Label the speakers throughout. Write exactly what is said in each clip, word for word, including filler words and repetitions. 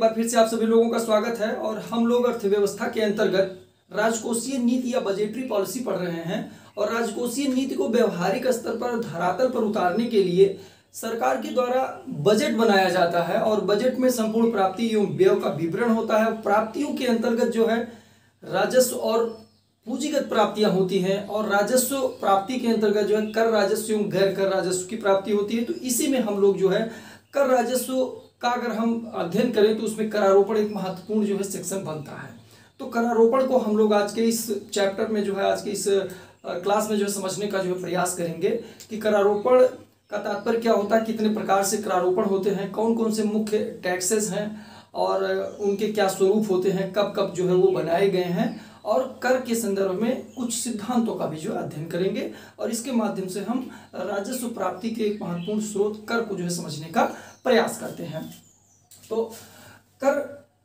Speaker 1: बार फिर से आप सभी लोगों का स्वागत है। और हम लोग अर्थव्यवस्था के अंतर्गत राजकोषीय नीति या बजटरी पॉलिसी पढ़ रहे हैं। और राजकोषीय नीति को व्यवहारिक स्तर पर धरातल पर उतारने के लिए सरकार के द्वारा बजट बनाया जाता है और बजट में संपूर्ण प्राप्ति एवं व्यय का विवरण होता है। प्राप्तियों के अंतर्गत जो है राजस्व और पूंजीगत प्राप्तियां होती हैं और राजस्व प्राप्ति के अंतर्गत जो है कर राजस्व एवं गैर कर राजस्व की प्राप्ति होती है। तो इसी में हम लोग जो है कर राजस्व का अगर हम अध्ययन करें तो उसमें करारोपण एक महत्वपूर्ण जो है सेक्शन बनता है। तो करारोपण को हम लोग आज के इस चैप्टर में जो है आज के इस क्लास में जो है समझने का जो है प्रयास करेंगे कि करारोपण का तात्पर्य क्या होता है, कितने प्रकार से करारोपण होते हैं, कौन कौन से मुख्य टैक्सेस हैं और उनके क्या स्वरूप होते हैं, कब कब जो है वो बनाए गए हैं, और कर के संदर्भ में कुछ सिद्धांतों का भी जो अध्ययन करेंगे। और इसके माध्यम से हम राजस्व प्राप्ति के एक महत्वपूर्ण स्रोत कर को जो है समझने का प्रयास करते हैं। तो कर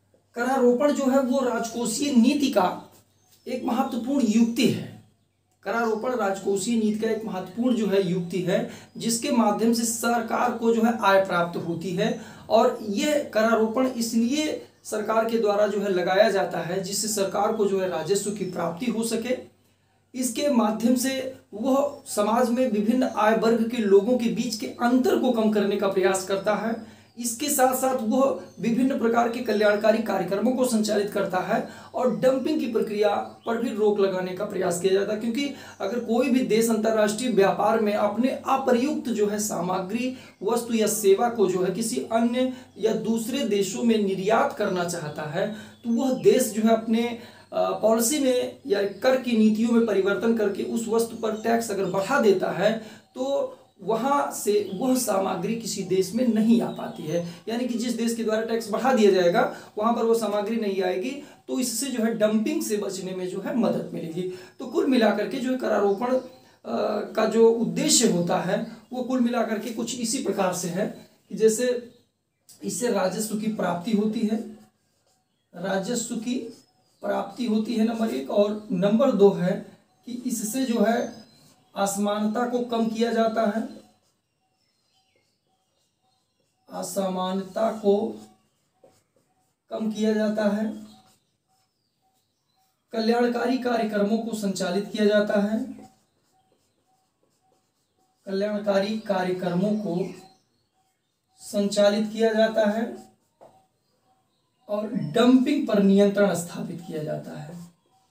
Speaker 1: करारोपण जो है वो राजकोषीय नीति का एक महत्वपूर्ण युक्ति है। करारोपण राजकोषीय नीति का एक महत्वपूर्ण जो है युक्ति है जिसके माध्यम से सरकार को जो है आय प्राप्त होती है। और ये करारोपण इसलिए सरकार के द्वारा जो है लगाया जाता है जिससे सरकार को जो है राजस्व की प्राप्ति हो सके। इसके माध्यम से वह समाज में विभिन्न आय वर्ग के लोगों के बीच के अंतर को कम करने का प्रयास करता है। इसके साथ साथ वह विभिन्न प्रकार के कल्याणकारी कार्यक्रमों को संचालित करता है और डंपिंग की प्रक्रिया पर भी रोक लगाने का प्रयास किया जाता है। क्योंकि अगर कोई भी देश अंतर्राष्ट्रीय व्यापार में अपने अप्रयुक्त जो है सामग्री, वस्तु या सेवा को जो है किसी अन्य या दूसरे देशों में निर्यात करना चाहता है तो वह देश जो है अपने पॉलिसी में या कर की नीतियों में परिवर्तन करके उस वस्तु पर टैक्स अगर बढ़ा देता है तो वहां से वह सामग्री किसी देश में नहीं आ पाती है। यानी कि जिस देश के द्वारा टैक्स बढ़ा दिया जाएगा वहां पर वो सामग्री नहीं आएगी, तो इससे जो है डंपिंग से बचने में जो है मदद मिलेगी। तो कुल मिलाकर के जो है करारोपण का जो उद्देश्य होता है वो कुल मिलाकर के कुछ इसी प्रकार से है कि जैसे इससे राजस्व की प्राप्ति होती है, राजस्व की प्राप्ति होती है नंबर एक। और नंबर दो है कि इससे जो है असमानता को कम किया जाता है, असमानता को कम किया जाता है, कल्याणकारी कार्यक्रमों को संचालित किया जाता है, कल्याणकारी कार्यक्रमों को संचालित किया जाता है और डंपिंग पर नियंत्रण स्थापित किया जाता है,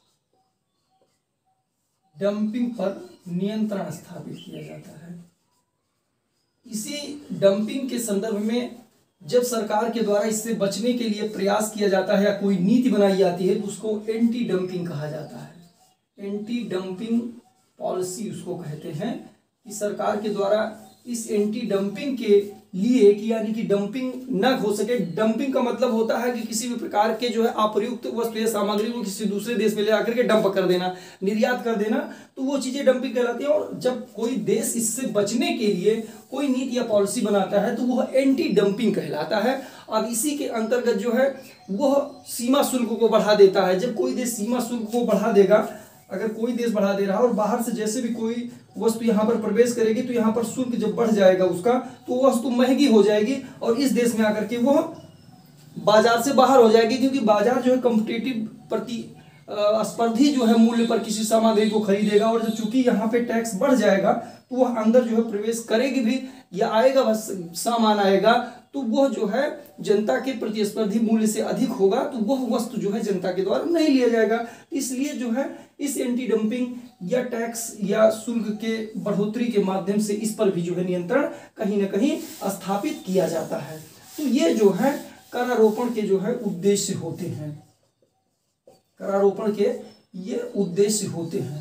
Speaker 1: डंपिंग पर नियंत्रण स्थापित किया जाता है। इसी डंपिंग के संदर्भ में जब सरकार के द्वारा इससे बचने के लिए प्रयास किया जाता है या कोई नीति बनाई जाती है तो उसको एंटी डंपिंग कहा जाता है। एंटी डंपिंग पॉलिसी उसको कहते हैं कि सरकार के द्वारा इस एंटी डंपिंग के लिए कि यानी कि डंपिंग न हो सके। डंपिंग का मतलब होता है कि किसी भी प्रकार के जो है अप्रयुक्त वस्तु या सामग्री को किसी दूसरे देश में ले आकर के डंप कर देना, निर्यात कर देना, तो वो चीजें डंपिंग कहलाती हैं। और जब कोई देश इससे बचने के लिए कोई नीति या पॉलिसी बनाता है तो वह एंटी डंपिंग कहलाता है। अब इसी के अंतर्गत जो है वह सीमा शुल्क को बढ़ा देता है। जब कोई देश सीमा शुल्क को बढ़ा देगा, अगर कोई देश बढ़ा दे रहा है और बाहर से जैसे भी कोई वस्तु यहाँ पर प्रवेश करेगी तो यहाँ पर शुल्क जब बढ़ जाएगा उसका तो वो वस्तु महंगी हो जाएगी और इस देश में आकर के वो बाजार से बाहर हो जाएगी। क्योंकि बाजार जो है कॉम्पिटिटिव प्रति स्पर्धी जो है मूल्य पर किसी सामग्री को खरीदेगा और जब चूंकि यहाँ पे टैक्स बढ़ जाएगा तो वह अंदर जो है प्रवेश करेगी भी या आएगा बस सामान आएगा तो वह जो है जनता के प्रतिस्पर्धी मूल्य से अधिक होगा तो वह वस्तु जो है जनता के द्वारा नहीं लिया जाएगा। इसलिए जो है इस एंटी डंपिंग या टैक्स या शुल्क के बढ़ोतरी के माध्यम से इस पर भी जो है नियंत्रण कहीं ना कहीं स्थापित किया जाता है। तो ये जो है करारोपण के जो है उद्देश्य होते हैं, करारोपण के ये उद्देश्य होते हैं।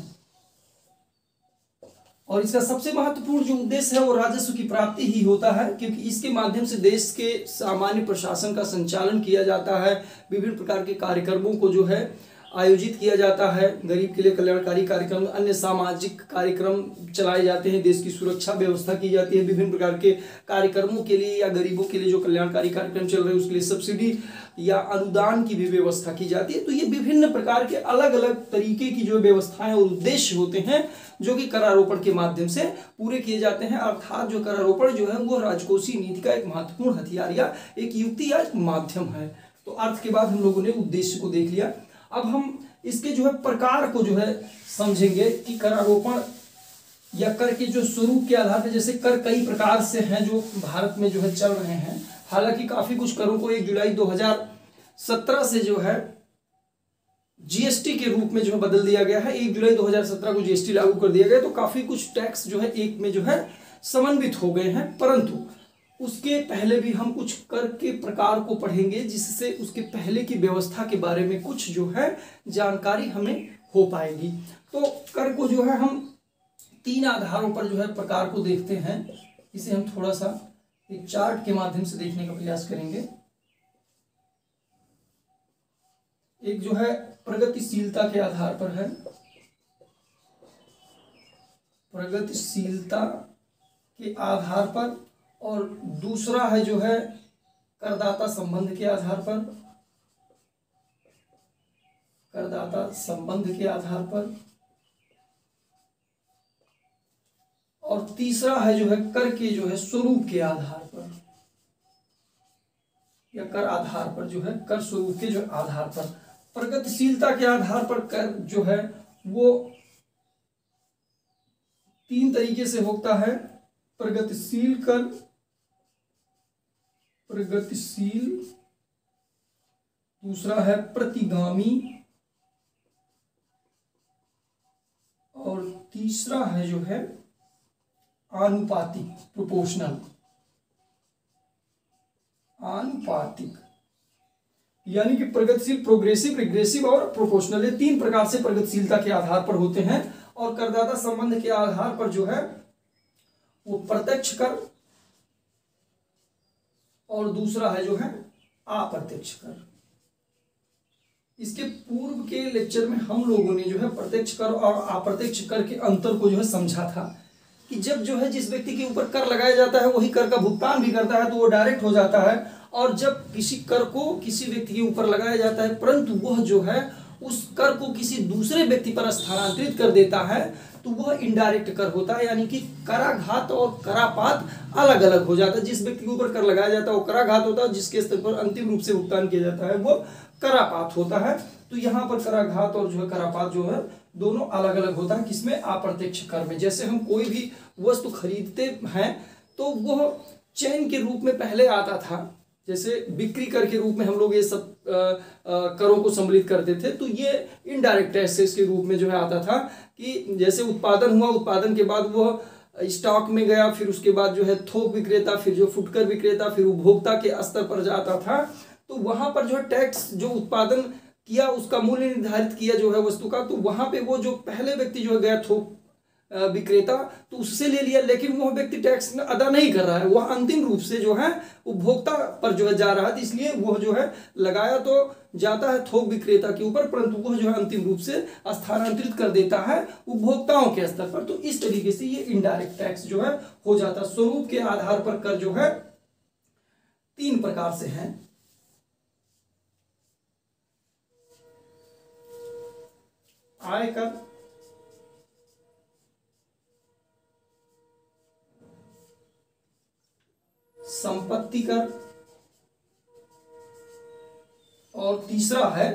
Speaker 1: और इसका सबसे महत्वपूर्ण जो उद्देश्य है वो राजस्व की प्राप्ति ही होता है, क्योंकि इसके माध्यम से देश के सामान्य प्रशासन का संचालन किया जाता है, विभिन्न प्रकार के कार्यक्रमों को जो है आयोजित किया जाता है, गरीब के लिए कल्याणकारी कार्यक्रम, अन्य सामाजिक कार्यक्रम चलाए जाते हैं, देश की सुरक्षा व्यवस्था की जाती है, विभिन्न प्रकार के कार्यक्रमों के लिए या गरीबों के लिए जो कल्याणकारी कार्यक्रम चल रहे हैं उसके लिए सब्सिडी या अनुदान की भी व्यवस्था की जाती है। तो ये विभिन्न प्रकार के अलग अलग तरीके की जो व्यवस्थाएं और उद्देश्य होते हैं जो कि करारोपण के माध्यम से पूरे किए जाते हैं। अर्थात जो करारोपण जो है वो राजकोषीय नीति का एक महत्वपूर्ण हथियार या एक युक्ति या एक माध्यम है। तो अर्थ के बाद हम लोगों ने उद्देश्य को देख लिया। अब हम इसके जो है प्रकार को जो है समझेंगे कि करारोपण या कर के जो स्वरूप के आधार पर, जैसे कर कई प्रकार से हैं जो भारत में जो है चल रहे हैं। हालांकि काफी कुछ करों को एक जुलाई दो हजार सत्रह से जो है जीएसटी के रूप में जो है बदल दिया गया है। एक जुलाई दो हजार सत्रह को जीएसटी लागू कर दिया गया, तो काफी कुछ टैक्स जो है एक में जो है समन्वित हो गए हैं। परंतु उसके पहले भी हम कुछ कर के प्रकार को पढ़ेंगे, जिससे उसके पहले की व्यवस्था के बारे में कुछ जो है जानकारी हमें हो पाएगी। तो कर को जो है हम तीन आधारों पर जो है प्रकार को देखते हैं। इसे हम थोड़ा सा एक चार्ट के माध्यम से देखने का प्रयास करेंगे। एक जो है प्रगतिशीलता के आधार पर है, प्रगतिशीलता के आधार पर, और दूसरा है जो है करदाता संबंध के आधार पर, करदाता संबंध के आधार पर, और तीसरा है जो है कर के जो है स्वरूप के आधार पर, या कर आधार पर जो है कर स्वरूप के जो आधार पर। प्रगतिशीलता के आधार पर कर जो है वो तीन तरीके से होता है। प्रगतिशील कर, प्रगतिशील, दूसरा है प्रतिगामी, और तीसरा है जो है आनुपातिक, प्रोपोर्शनल, आनुपातिक। यानी कि प्रगतिशील, प्रोग्रेसिव, रिग्रेसिव और प्रोपोर्शनल, ये तीन प्रकार से प्रगतिशीलता के आधार पर होते हैं। और करदाता संबंध के आधार पर जो है वो प्रत्यक्ष कर, और दूसरा है जो है अप्रत्यक्ष कर। इसके पूर्व के लेक्चर में हम लोगों ने जो है प्रत्यक्ष कर और अप्रत्यक्ष कर के अंतर को जो है समझा था कि जब जो है जिस व्यक्ति के ऊपर कर लगाया जाता है वही कर का भुगतान भी करता है तो वो डायरेक्ट हो जाता है, और जब किसी कर को किसी व्यक्ति के ऊपर लगाया जाता है परंतु वह जो है उस कर को किसी दूसरे व्यक्ति पर स्थानांतरित कर देता है तो वह इनडायरेक्ट कर होता है। यानी कि कराघात और करापात अलग अलग हो जाता है। जिस व्यक्ति के ऊपर कर लगाया जाता है वो कराघात होता है, जिसके स्तर पर अंतिम रूप से भुगतान किया जाता है वो करापात होता है। तो यहाँ पर कराघात और जो है करापात जो है दोनों अलग अलग होता है। किसमें? अप्रत्यक्ष कर में। जैसे हम कोई भी वस्तु खरीदते हैं तो वह चैन के रूप में पहले आता था, जैसे बिक्री कर के रूप में हम लोग ये सब आ, आ, करों को सम्मिलित करते थे, तो ये इनडायरेक्ट टैक्सेस के रूप में जो है आता था कि जैसे उत्पादन हुआ, उत्पादन के बाद वह स्टॉक में गया, फिर उसके बाद जो है थोक विक्रेता, फिर जो फुटकर विक्रेता, फिर उपभोक्ता के स्तर पर जाता था। तो वहां पर जो है टैक्स जो उत्पादन किया उसका मूल्य निर्धारित किया जो है वस्तु का, तो वहां पे वो जो पहले व्यक्ति जो है गया थोक विक्रेता तो उससे ले लिया, लेकिन वह व्यक्ति टैक्स अदा नहीं कर रहा है, वह अंतिम रूप से जो है उपभोक्ता पर जो है जा रहा है। इसलिए वह जो है लगाया तो जाता है थोक विक्रेता के ऊपर, परंतु वह जो है अंतिम रूप से स्थानांतरित कर देता है उपभोक्ताओं के स्तर पर। तो इस तरीके से ये इनडायरेक्ट टैक्स जो है हो जाता है। स्वरूप के आधार पर कर जो है तीन प्रकार से है। आयकर, संपत्ति कर, और तीसरा है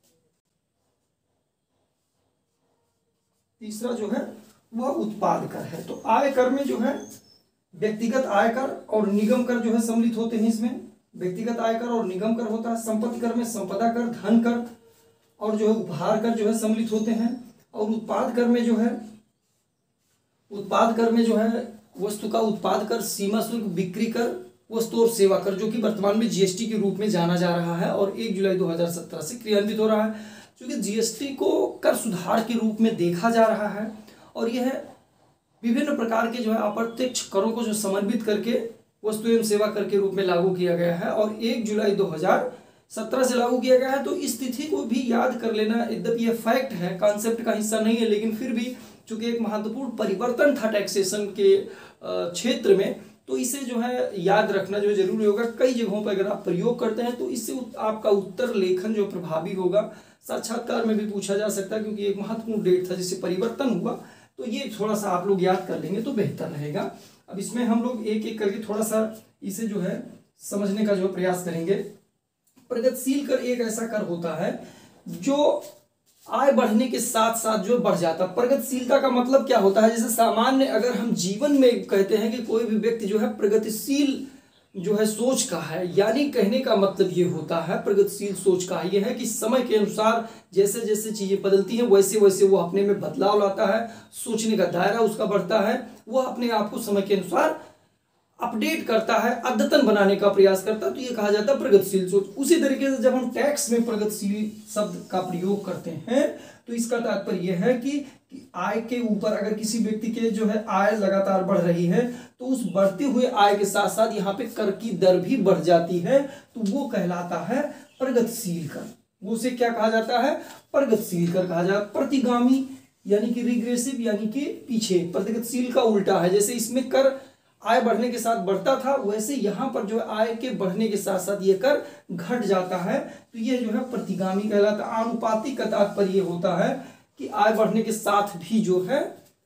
Speaker 1: तीसरा जो है वह उत्पाद कर है। तो आय कर में जो है व्यक्तिगत आयकर और निगम कर जो है सम्मिलित होते हैं। इसमें व्यक्तिगत आयकर और निगम कर होता है। संपत्ति कर में संपदा कर, धन कर और जो है उपहार कर जो है सम्मिलित होते हैं। और उत्पाद कर में जो है उत्पाद कर में जो है वस्तु का उत्पाद कर, सीमा शुल्क, बिक्री कर, वस्तु और सेवा कर, जो कि वर्तमान में जीएसटी के रूप में जाना जा रहा है और एक जुलाई दो हजार सत्रह से क्रियान्वित हो रहा है। क्योंकि जीएसटी को कर सुधार के रूप में देखा जा रहा है और यह विभिन्न प्रकार के जो है अप्रत्यक्ष करों को जो समन्वित करके वस्तु एवं सेवा कर के रूप में लागू किया गया है और एक जुलाई दो हजार सत्रह से लागू किया गया है। तो इस तिथि को भी याद कर लेना, यद्यपि यह फैक्ट है, कॉन्सेप्ट का हिस्सा नहीं है, लेकिन फिर भी चूंकि एक महत्वपूर्ण परिवर्तन था टैक्सेशन के क्षेत्र में, तो इसे जो है याद रखना जो जरूरी होगा। कई जगहों पर अगर आप प्रयोग करते हैं तो इससे आपका उत्तर लेखन जो प्रभावी होगा। साक्षात्कार में भी पूछा जा सकता है क्योंकि एक महत्वपूर्ण डेट था जिससे परिवर्तन हुआ, तो ये थोड़ा सा आप लोग याद कर लेंगे तो बेहतर रहेगा। अब इसमें हम लोग एक एक करके थोड़ा सा इसे जो है समझने का जो प्रयास करेंगे। प्रगतिशील कर एक ऐसा कर होता है जो आय बढ़ने के साथ साथ जो बढ़ जाता है। प्रगतिशीलता का मतलब क्या होता है, जैसे सामान्य अगर हम जीवन में कहते हैं कि कोई भी व्यक्ति जो है प्रगतिशील जो है सोच का है, यानी कहने का मतलब ये होता है प्रगतिशील सोच का ये है कि समय के अनुसार जैसे जैसे चीजें बदलती हैं वैसे वैसे वो अपने में बदलाव लाता है, सोचने का दायरा उसका बढ़ता है, वो अपने आप को समय के अनुसार अपडेट करता है, अद्यतन बनाने का प्रयास करता है, तो ये कहा जाता है प्रगतिशील सोच। उसी तरीके से जब हम टैक्स में प्रगतिशील शब्द का प्रयोग करते हैं तो इसका तात्पर्य यह है कि, कि आय के ऊपर अगर किसी व्यक्ति के जो है आय लगातार बढ़ रही है तो उस बढ़ते हुए आय के साथ साथ यहाँ पे कर की दर भी बढ़ जाती है, तो वो कहलाता है प्रगतिशील कर। वो उसे क्या कहा जाता है, प्रगतिशील कर कहा जाता है। प्रतिगामी यानी कि रिग्रेसिव यानी कि पीछे, प्रगतिशील का उल्टा है। जैसे इसमें कर आय बढ़ने के साथ बढ़ता था, वैसे यहाँ पर जो है आय के बढ़ने के साथ साथ ये कर घट जाता है, तो ये जो है प्रतिगामी कहलाता है। आनुपातिक का तात्पर्य होता है कि आय बढ़ने के साथ भी जो है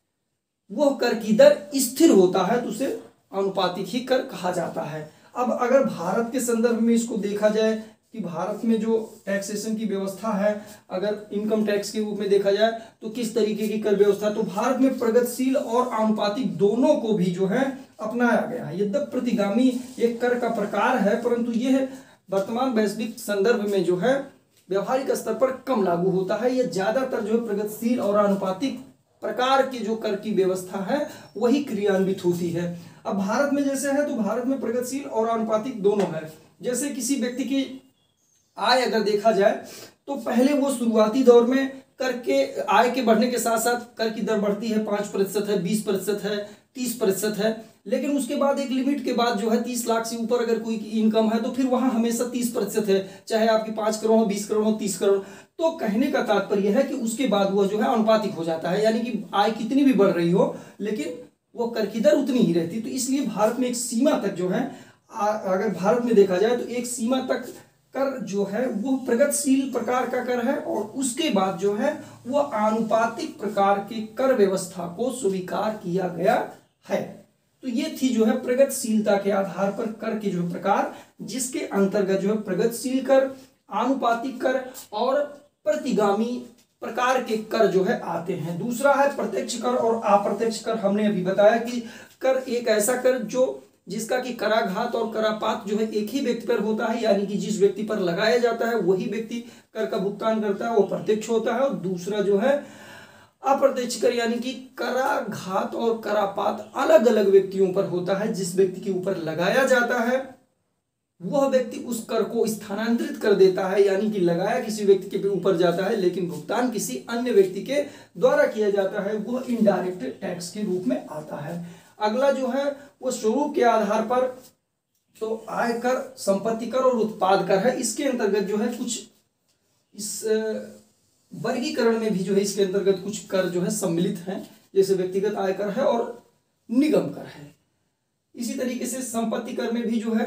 Speaker 1: वह कर की दर स्थिर होता है, तो उसे आनुपातिक ही कर कहा जाता है। अब अगर भारत के संदर्भ में इसको देखा जाए कि भारत में जो टैक्सेशन की व्यवस्था है, अगर इनकम टैक्स के रूप में देखा जाए तो किस तरीके की कर व्यवस्था, तो भारत में प्रगतिशील और आनुपातिक दोनों को भी जो है अपनाया गया है। यद्यपि प्रतिगामी एक कर का प्रकार है, परंतु यह वर्तमान वैश्विक संदर्भ में जो है व्यवहारिक स्तर पर कम लागू होता है। यह ज्यादातर जो है प्रगतिशील और आनुपातिक प्रकार की जो कर की व्यवस्था है वही क्रियान्वित होती है। अब भारत में जैसे है तो भारत में प्रगतिशील और आनुपातिक दोनों है। जैसे किसी व्यक्ति की आय अगर देखा जाए तो पहले वो शुरुआती दौर में कर के आय के बढ़ने के साथ साथ कर की दर बढ़ती है, पाँच प्रतिशत है, बीस प्रतिशत है, तीस प्रतिशत है, लेकिन उसके बाद एक लिमिट के बाद जो है तीस लाख से ऊपर अगर कोई इनकम है तो फिर वहां हमेशा तीस प्रतिशत है, चाहे आपकी पाँच करोड़ हो, बीस करोड़ हो, तीस करोड़। तो कहने का तात्पर्य है कि उसके बाद वह जो है अनुपातिक हो जाता है, यानी कि आय कितनी भी बढ़ रही हो लेकिन वो कर की दर उतनी ही रहती। तो इसलिए भारत में एक सीमा तक जो है, अगर भारत में देखा जाए तो एक सीमा तक कर जो है वो प्रगतिशील प्रकार का कर है और उसके बाद जो है वो आनुपातिक प्रकार की कर व्यवस्था को स्वीकार किया गया है। तो ये थी जो है प्रगतिशीलता के आधार पर कर के जो प्रकार, जिसके अंतर्गत जो है प्रगतिशील कर, आनुपातिक कर और प्रतिगामी प्रकार के कर जो है आते हैं। दूसरा है प्रत्यक्ष कर और अप्रत्यक्ष कर। हमने अभी बताया कि कर एक ऐसा कर जो जिसका कि कराघात और करापात जो है एक ही व्यक्ति पर होता है, यानी कि जिस व्यक्ति पर लगाया जाता है वही व्यक्ति कर का भुगतान करता है, वो प्रत्यक्ष होता है। और दूसरा जो है अप्रत्यक्ष कर, यानी कि कराघात और करापात अलग अलग व्यक्तियों पर होता है। जिस व्यक्ति के ऊपर लगाया जाता है वह व्यक्ति उस कर को स्थानांतरित कर देता है, यानी कि लगाया किसी व्यक्ति के ऊपर जाता है लेकिन भुगतान किसी अन्य व्यक्ति के द्वारा किया जाता है, वह इनडायरेक्ट टैक्स के रूप में आता है। अगला जो है वो स्वरूप के आधार पर तो आय कर, संपत्ति कर और उत्पाद कर है। इसके अंतर्गत जो है कुछ इस वर्गीकरण में भी जो है इसके अंतर्गत कुछ कर जो है सम्मिलित हैं, जैसे व्यक्तिगत आय कर है और निगम कर है। इसी तरीके से संपत्ति कर में भी जो है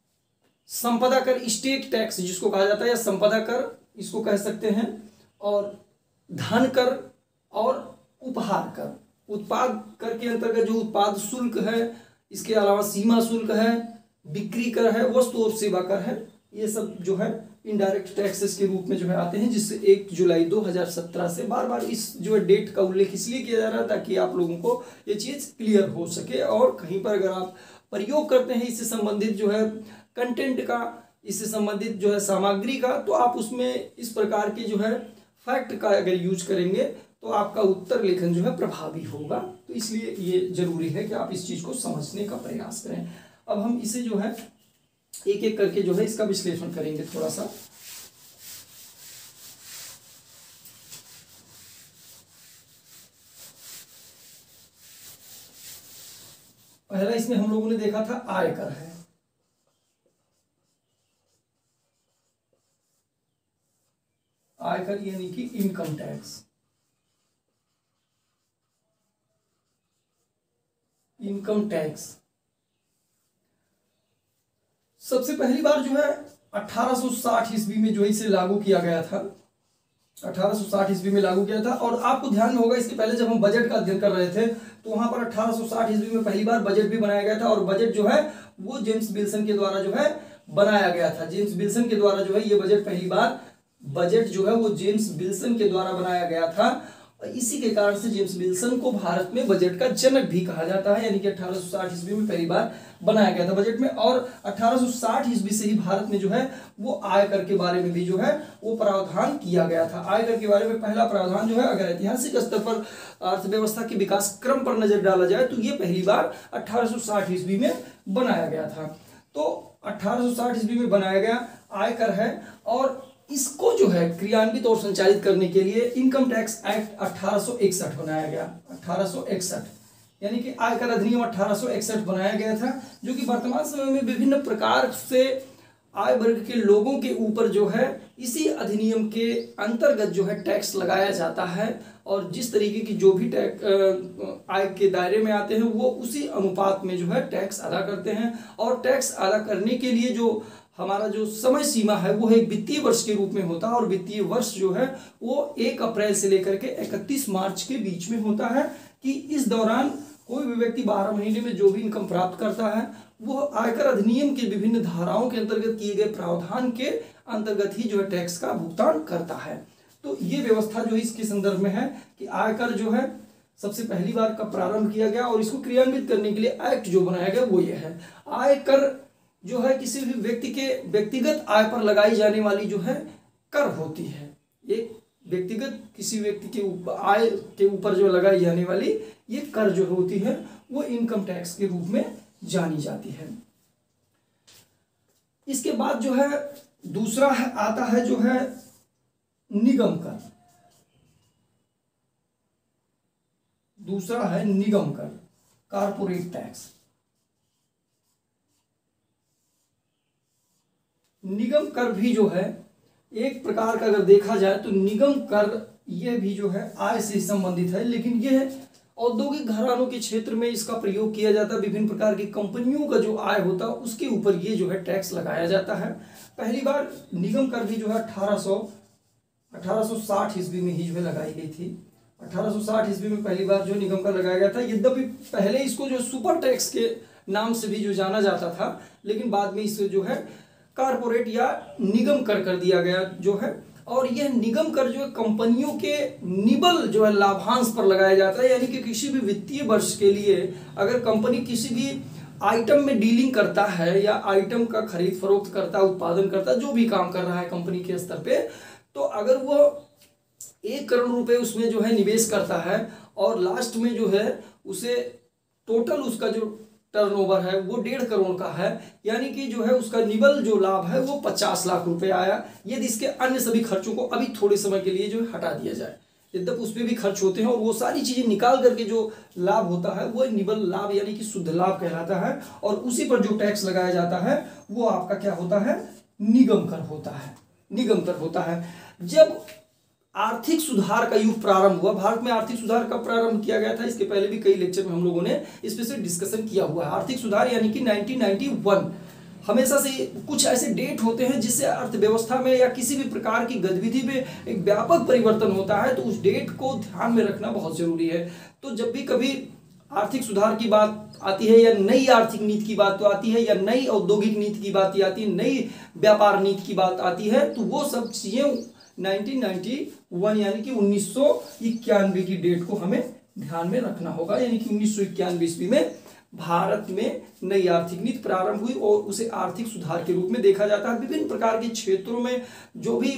Speaker 1: संपदा कर, स्टेट टैक्स जिसको कहा जाता है, या संपदा कर इसको कह सकते हैं, और धन कर और उपहार कर। उत्पाद कर के अंतर्गत जो उत्पाद शुल्क है, इसके अलावा सीमा शुल्क है, बिक्री कर है, वस्तु और सेवा कर है, ये सब जो है इनडायरेक्ट टैक्सेस के रूप में जो है आते हैं, जिससे एक जुलाई दो हज़ार सत्रह से बार बार इस जो है डेट का उल्लेख इसलिए किया जा रहा है ताकि आप लोगों को ये चीज़ क्लियर हो सके। और कहीं पर अगर आप प्रयोग करते हैं इससे संबंधित जो है कंटेंट का, इससे संबंधित जो है सामग्री का, तो आप उसमें इस प्रकार के जो है फैक्ट का अगर यूज करेंगे तो आपका उत्तर लेखन जो है प्रभावी होगा। तो इसलिए ये जरूरी है कि आप इस चीज़ को समझने का प्रयास करें। अब हम इसे जो है एक एक करके जो है इसका विश्लेषण करेंगे थोड़ा सा। पहला इसमें हम लोगों ने देखा था आयकर है। आयकर यानी कि इनकम टैक्स। इनकम टैक्स सबसे पहली बार जो है अठारह सौ साठ ईस्वी में जो है इसे लागू किया गया था। अठारह सौ साठ ईस्वी में लागू किया था। और आपको ध्यान में होगा इसके पहले जब हम बजट का अध्ययन कर रहे थे तो वहां पर अठारह सौ साठ ईस्वी में पहली बार बजट भी बनाया गया था, और बजट जो है वो जेम्स विल्सन के द्वारा जो है बनाया गया था। जेम्स विल्सन के द्वारा जो है ये बजट पहली बार बजट जो है वो जेम्स विल्सन के द्वारा बनाया गया था। इसी के कारण से जेम्स विल्सन को भारत में बजट का जनक भी कहा जाता है, यानी कि अठारह सौ साठ ईस्वी में पहली बार बनाया गया था बजट में। और अठारह सौ साठ ईस्वी से ही भारत में जो है वो आयकर के बारे में भी जो है वो प्रावधान किया गया था। आयकर के बारे में पहला प्रावधान जो है, अगर ऐतिहासिक स्तर पर अर्थव्यवस्था के विकास क्रम पर नजर डाला जाए तो ये पहली बार अठारह सौ साठ ईस्वी में बनाया गया था। तो अठारह सौ साठ ईस्वी में बनाया गया आयकर है, और इसको जो है क्रियान्वित और संचालित करने के लिए इनकम टैक्स एक्ट अठारह सौ इकसठ बनाया गया। अठारह सौ इकसठ यानी कि आयकर अधिनियम अठारह सौ इकसठ बनाया गया था, जो कि वर्तमान समय में विभिन्न प्रकार से आय वर्ग के लोगों के ऊपर जो है इसी अधिनियम के अंतर्गत जो है टैक्स लगाया जाता है। और जिस तरीके की जो भी टैक्स आय के दायरे में आते हैं वो उसी अनुपात में जो है टैक्स अदा करते हैं। और टैक्स अदा करने के लिए जो हमारा जो समय सीमा है वो एक वित्तीय वर्ष के रूप में होता है, और वित्तीय वर्ष जो है वो एक अप्रैल से लेकर के इकतीस मार्च के बीच में होता है, कि इस दौरान कोई भी व्यक्ति बारह महीने में जो भी इनकम प्राप्त करता है वो आयकर अधिनियम के विभिन्न धाराओं के अंतर्गत किए गए प्रावधान के अंतर्गत ही जो है टैक्स का भुगतान करता है। तो ये व्यवस्था जो इसके संदर्भ में है कि आयकर जो है सबसे पहली बार कब प्रारंभ किया गया, और इसको क्रियान्वित करने के लिए एक्ट जो बनाया गया वो ये है। आयकर जो है किसी भी व्यक्ति के व्यक्तिगत आय पर लगाई जाने वाली जो है कर होती है। एक व्यक्तिगत किसी व्यक्ति के आय के ऊपर जो लगाई जाने वाली ये कर जो होती है वो इनकम टैक्स के रूप में जानी जाती है। इसके बाद जो है दूसरा है आता है जो है निगम कर। दूसरा है निगम कर, कारपोरेट टैक्स। निगम कर भी जो है एक प्रकार का अगर देखा जाए तो निगम कर यह भी जो है आय से संबंधित है, लेकिन यह औद्योगिक घरानों के क्षेत्र में इसका प्रयोग किया जाता है। विभिन्न प्रकार की कंपनियों का जो आय होता है उसके ऊपर ये जो है टैक्स लगाया जाता है। पहली बार निगम कर भी जो है अठारह सौ अठारह सौ साठ ईस्वी में ही जो है लगाई गई थी। अठारह सौ साठ ईस्वी में पहली बार जो निगम कर लगाया गया था। यद्यपि पहले इसको जो सुपर टैक्स के नाम से भी जो जाना जाता था, लेकिन बाद में इसे जो है कारपोरेट या निगम कर कर दिया गया जो है। और यह निगम कर जो है कंपनियों के निबल जो है लाभांश पर लगाया जाता है, यानी कि किसी भी वित्तीय वर्ष के लिए अगर कंपनी किसी भी आइटम में डीलिंग करता है या आइटम का खरीद फरोख्त करता है, उत्पादन करता है, जो भी काम कर रहा है कंपनी के स्तर पे, तो अगर वो एक करोड़ रुपए उसमें जो है निवेश करता है और लास्ट में जो है उसे टोटल उसका जो टर्नओवर है वो डेढ़ करोड़ का है, यानी कि जो है उसका निबल जो लाभ है वो पचास लाख रुपए आया, यदि इसके अन्य सभी खर्चों को अभी थोड़े समय के लिए जो है हटा दिया जाए। यद्यप उस पर भी खर्च होते हैं और वो सारी चीजें निकाल करके जो लाभ होता है वो निबल लाभ यानी कि शुद्ध लाभ कहलाता है, और उसी पर जो टैक्स लगाया जाता है वो आपका क्या होता है, निगम कर होता है। निगम कर होता है। जब आर्थिक सुधार का युग प्रारंभ हुआ, भारत में आर्थिक सुधार कब प्रारंभ किया गया था, इसके पहले भी कई लेक्चर में हम लोगों ने इस पे से डिस्कशन किया हुआ है। आर्थिक सुधार यानी कि नाइनटीन नाइंटी वन। हमेशा से कुछ ऐसे डेट होते हैं जिससे अर्थव्यवस्था में या किसी भी प्रकार की गतिविधि में एक व्यापक परिवर्तन होता है, तो उस डेट को ध्यान में रखना बहुत जरूरी है। तो जब भी कभी आर्थिक सुधार की बात आती है या नई आर्थिक नीति की बात तो आती है या नई औद्योगिक नीति की बात आती है, नई व्यापार नीति की बात आती है, तो वो सब चीजें नाइनटीन नाइंटी वन यानी कि उन्नीस सौ इक्यानवे की डेट को हमें ध्यान में रखना होगा। यानी कि उन्नीस सौ इक्यानवे ईस्वी में भारत में नई आर्थिक नीति प्रारंभ हुई और उसे आर्थिक सुधार के रूप में देखा जाता है। विभिन्न प्रकार के क्षेत्रों में जो भी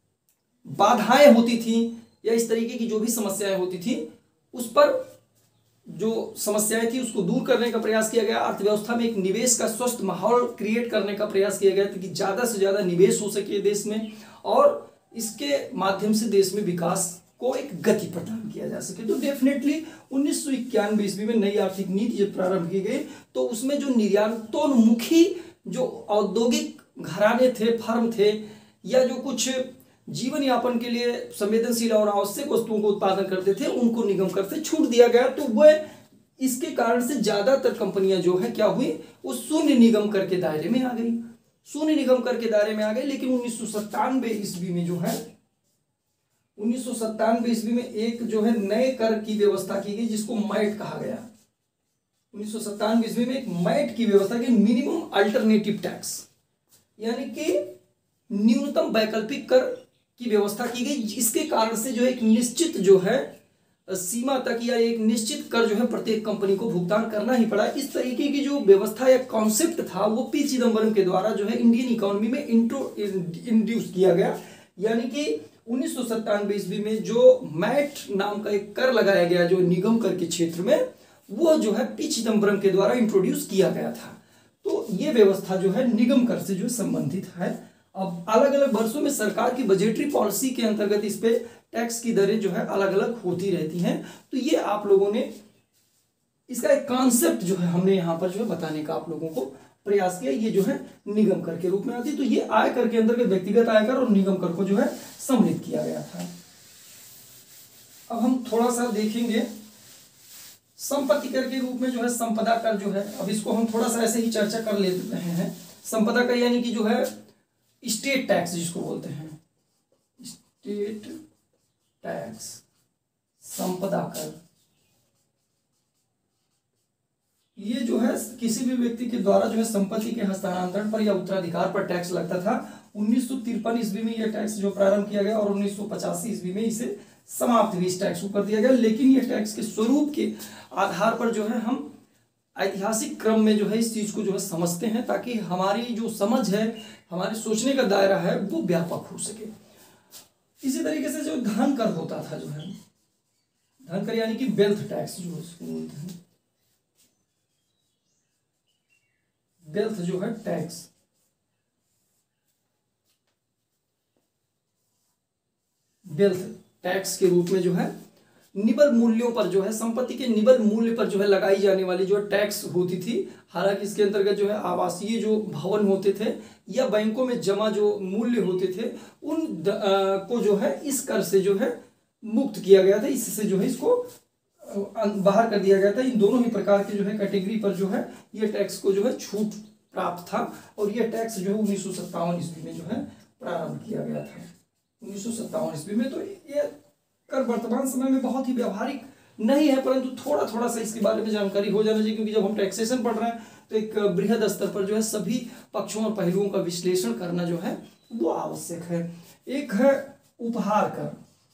Speaker 1: बाधाएं होती थी या इस तरीके की जो भी समस्याएं होती थी, उस पर जो समस्याएं थी उसको दूर करने का प्रयास किया गया। अर्थव्यवस्था में एक निवेश का स्वस्थ माहौल क्रिएट करने का प्रयास किया गया ताकि ज्यादा से ज्यादा निवेश हो सके देश में, और इसके माध्यम से देश में विकास को एक गति प्रदान किया जा सके। तो डेफिनेटली उन्नीस सौ इक्यानवे ईस्वी में नई आर्थिक नीति जब प्रारंभ की गई तो उसमें जो निर्यातोन्मुखी जो औद्योगिक घराने थे, फर्म थे, या जो कुछ जीवन यापन के लिए संवेदनशील और आवश्यक वस्तुओं को उत्पादन करते थे, उनको निगम कर से छूट दिया गया। तो वह इसके कारण से ज्यादातर कंपनियां जो है क्या हुई, वो शून्य निगम कर के दायरे में आ गई, शून्य निगम कर के दायरे में आ गए। लेकिन उन्नीस सौ सत्तानवे ईस्वी में जो है उन्नीस सौ सत्तानवे ईस्वी में एक जो है नए कर की व्यवस्था की गई जिसको मैट कहा गया। उन्नीस सौ सत्तानवे ईस्वी में एक मैट की व्यवस्था की, मिनिमम अल्टरनेटिव टैक्स। यानी कि न्यूनतम वैकल्पिक कर की व्यवस्था की गई। इसके कारण से जो है एक निश्चित जो है सीमा तक या एक निश्चित कर जो है प्रत्येक कंपनी को भुगतान करना ही पड़ा। इस तरीके की जो व्यवस्था या कॉन्सेप्ट था वो पी चिदम्बरम के द्वारा जो है इंडियन इकोनॉमी में इंट्रो इंड्यूस किया गया। यानी कि उन्नीस सौ सत्तानवे ईस्वी में जो मैट नाम का एक कर लगाया गया जो निगम कर के क्षेत्र में, वो जो है पी चिदम्बरम के द्वारा इंट्रोड्यूस किया गया था। तो ये व्यवस्था जो है निगम कर से जो संबंधित है। अब अलग अलग वर्षों में सरकार की बजटरी पॉलिसी के अंतर्गत इस पे टैक्स की दरें जो है अलग अलग होती रहती हैं। तो ये आप लोगों ने इसका एक कॉन्सेप्ट जो है हमने यहाँ पर जो है बताने का आप लोगों को प्रयास किया। ये जो है निगम कर के रूप में आती है। तो ये आय कर के अंतर्गत व्यक्तिगत आयकर और निगम कर को जो है सम्मिलित किया गया था। अब हम थोड़ा सा देखेंगे संपत्ति कर के रूप में जो है संपदा कर जो है, अब इसको हम थोड़ा सा ऐसे ही चर्चा कर ले रहे हैं। संपदा कर यानी कि जो है स्टेट टैक्स जिसको बोलते हैं, स्टेट टैक्स, संपदा कर, ये जो है किसी भी व्यक्ति के द्वारा जो है संपत्ति के हस्तांतरण पर या उत्तराधिकार पर टैक्स लगता था। उन्नीस सौ तिरपन ईस्वी में यह टैक्स जो प्रारंभ किया गया और उन्नीस सौ पचासी ईस्वी में इसे समाप्त भी इस टैक्स को कर दिया गया। लेकिन यह टैक्स के स्वरूप के आधार पर जो है हम ऐतिहासिक क्रम में जो है इस चीज को जो है समझते हैं, ताकि हमारी जो समझ है, हमारे सोचने का दायरा है वो व्यापक हो सके। इसी तरीके से जो धन कर होता था, जो है धन कर यानी कि वेल्थ टैक्स जो है, वेल्थ जो है टैक्स, वेल्थ टैक्स के रूप में जो है निबल मूल्यों पर जो है संपत्ति के निबल मूल्य पर जो है लगाई जाने वाली जो टैक्स होती थी। हालांकि इसके अंतर्गत जो है आवासीय जो भवन होते थे या बैंकों में जमा जो मूल्य होते थे उन द, आ, को जो है इस कर से जो है मुक्त किया गया था। इससे जो है इसको बाहर कर दिया गया था। इन दोनों ही प्रकार के जो है कैटेगरी पर जो है ये टैक्स को जो है छूट प्राप्त था। और यह टैक्स जो है उन्नीस सौ सत्तावन ईस्वी में जो है प्रारंभ किया गया था। उन्नीस सौ सत्तावन ईस्वी में तो ये कर वर्तमान समय में बहुत ही व्यवहारिक नहीं है, परंतु थोड़ा थोड़ा सा इसके बारे में जानकारी हो जाना चाहिए, क्योंकि जब हम टैक्सेशन पढ़ रहे हैं तो एक बृहद स्तर पर जो है सभी पक्षों और पहलुओं का विश्लेषण करना जो है वो आवश्यक है। एक है उपहार कर।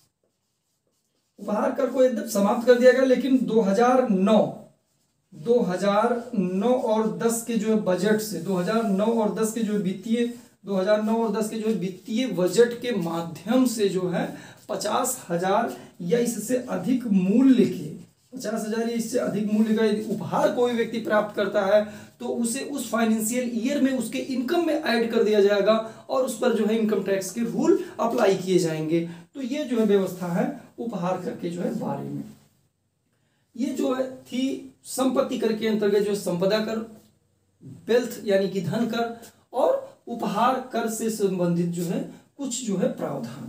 Speaker 1: उपहार कर को एकदम समाप्त कर दिया गया, लेकिन दो हज़ार नौ दो हज़ार नौ और दस के जो है बजट से दो हज़ार नौ और दस के जो वित्तीय दो हज़ार नौ और दस के जो वित्तीय बजट के माध्यम से जो है पचास हजार या इससे अधिक मूल्य के पचास हजार या इससे अधिक मूल्य का यदि उपहार कोई व्यक्ति प्राप्त करता है तो उसे उस फाइनेंशियल ईयर में उसके इनकम में ऐड कर दिया जाएगा और उस पर जो है इनकम टैक्स के रूल अप्लाई किए जाएंगे। तो ये जो है व्यवस्था है उपहार कर के जो है बारे में। ये जो है थी संपत्ति कर के अंतर्गत जो संपदा कर, वेल्थ यानी कि धन कर, और उपहार कर से संबंधित जो है कुछ जो है प्रावधान।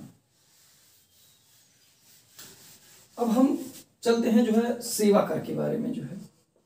Speaker 1: अब हम चलते हैं जो है सेवा कर के बारे में। जो है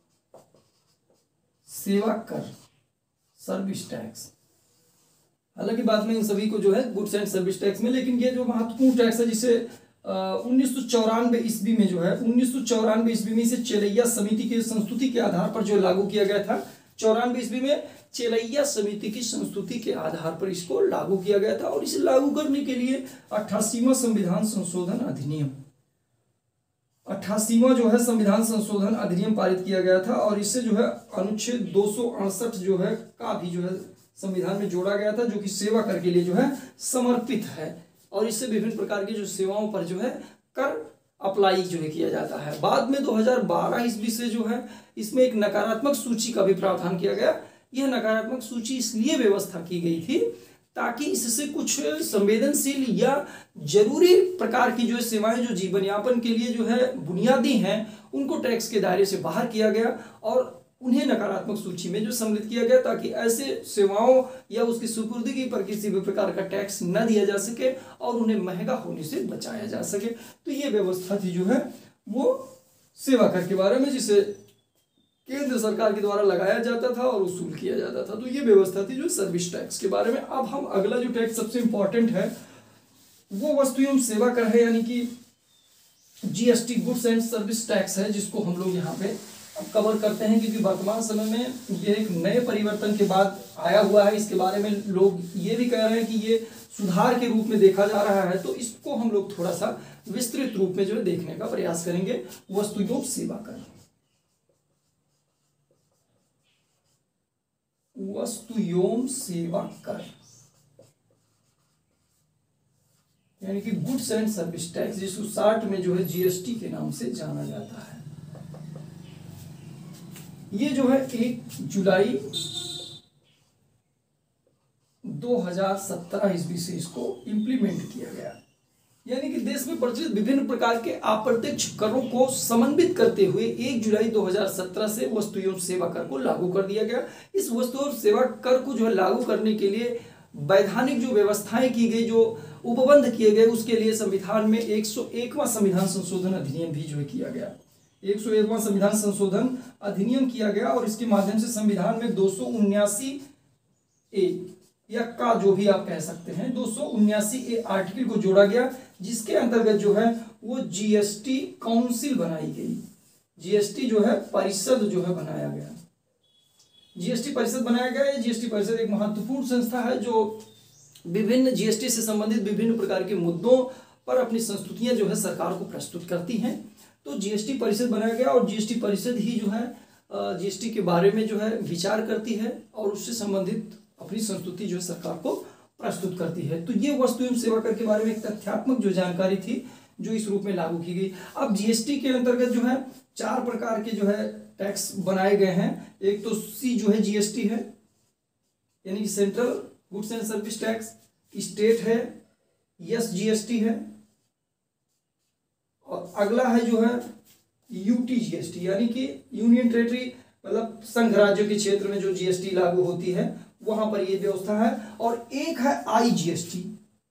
Speaker 1: सेवा कर, सर्विस टैक्स, हालांकि बाद में इन सभी को जो है गुड्स एंड सर्विस टैक्स में, लेकिन ये जो महत्वपूर्ण टैक्स है जिसे उन्नीस सौ चौरानवे ईस्वी में जो है उन्नीस सौ चौरानवे ईस्वी में इसे चेलैया समिति की संस्तुति के आधार पर जो लागू किया गया था। चौरानवे ईस्वी में चेलैया समिति की संस्तुति के आधार पर इसको लागू किया गया था। और इसे लागू करने के लिए अट्ठासीवां संविधान संशोधन अधिनियम अट्ठासीवां जो है संविधान संशोधन अधिनियम पारित किया गया था। और इससे जो है अनुच्छेद दो सौ अड़सठ जो है का भी जो है संविधान में जोड़ा गया था, जो कि सेवा कर के लिए जो है समर्पित है। और इससे विभिन्न प्रकार की जो सेवाओं पर जो है कर अप्लाई जो है किया जाता है। बाद में दो हज़ार बारह ईस्वी से जो है इसमें एक नकारात्मक सूची का भी प्रावधान किया गया। यह नकारात्मक सूची इसलिए व्यवस्था की गई थी ताकि इससे कुछ संवेदनशील या जरूरी प्रकार की जो सेवाएं जो जीवन यापन के लिए जो है बुनियादी हैं उनको टैक्स के दायरे से बाहर किया गया और उन्हें नकारात्मक सूची में जो सम्मिलित किया गया, ताकि ऐसे सेवाओं या उसकी सुपुर्दगी पर किसी भी प्रकार का टैक्स न दिया जा सके और उन्हें महंगा होने से बचाया जा सके। तो ये व्यवस्था थी जो है वो सेवा कर के बारे में, जिसे केंद्र सरकार के द्वारा लगाया जाता था और वसूल किया जाता था। तो ये व्यवस्था थी जो सर्विस टैक्स के बारे में। अब हम अगला जो टैक्स सबसे इंपॉर्टेंट है वो वस्तु एवं सेवा कर है, यानी कि GST, goods and service tax है, जिसको हम लोग यहाँ पे कवर करते हैं, क्योंकि वर्तमान समय में ये एक नए परिवर्तन के बाद आया हुआ है। इसके बारे में लोग ये भी कह रहे हैं कि ये सुधार के रूप में देखा जा रहा है, तो इसको हम लोग थोड़ा सा विस्तृत रूप में जो है देखने का प्रयास करेंगे। वस्तु एवं सेवा कर, वस्तु एवं सेवा कर यानी कि गुड्स एंड सर्विस टैक्स, जिसको शार्ट में जो है जीएसटी के नाम से जाना जाता है। ये जो है एक जुलाई दो हज़ार सत्रह ईस्वी से इसको इंप्लीमेंट किया गया, यानी कि देश में प्रचलित विभिन्न प्रकार के अप्रत्यक्ष करों को समन्वित करते हुए एक जुलाई दो हज़ार सत्रह से वस्तु एवं सेवा कर को लागू कर दिया गया। इस वस्तु और सेवा कर को जो है लागू करने के लिए वैधानिक जो व्यवस्थाएं की गई, जो उपबंध किए गए, उसके लिए संविधान में एक सौ एकवां संविधान संशोधन अधिनियम भी जो है किया गया। एक सौ एकवां संविधान संशोधन अधिनियम किया गया और इसके माध्यम से संविधान में दो सौ उन्यासी ए या का जो भी आप कह सकते हैं दो सौ उन्यासी ए आर्टिकल को जोड़ा गया, जिसके अंतर्गत जो है वो जीएसटी काउंसिल बनाई गई। जीएसटी जो है परिषद जो है बनाया गया, जीएसटी परिषद बनाया गया है। जीएसटी परिषद एक महत्वपूर्ण संस्था है जो विभिन्न जीएसटी से संबंधित विभिन्न प्रकार के मुद्दों पर अपनी संस्तुतियां जो है सरकार को प्रस्तुत करती हैं। तो जीएसटी परिषद बनाया गया और जीएसटी परिषद ही जो है जीएसटी के बारे में जो है विचार करती है और उससे संबंधित अपनी संस्तुति जो है सरकार को प्रस्तुत करती है। तो ये वस्तु एवं सेवा कर के बारे में एक तथ्यात्मक जो जानकारी थी जो इस रूप में लागू की गई। अब जीएसटी के अंतर्गत जो है चार प्रकार के जो है टैक्स बनाए गए हैं। एक तो सी जो है जीएसटी है, यानी कि central goods and service tax. State है यस जीएसटी है, और अगला है जो है यूटी जीएसटी, यानी कि यूनियन टेरिटरी मतलब संघ राज्यों के क्षेत्र में जो जीएसटी लागू होती है वहां पर ये व्यवस्था है। और एक है आई जीएसटी,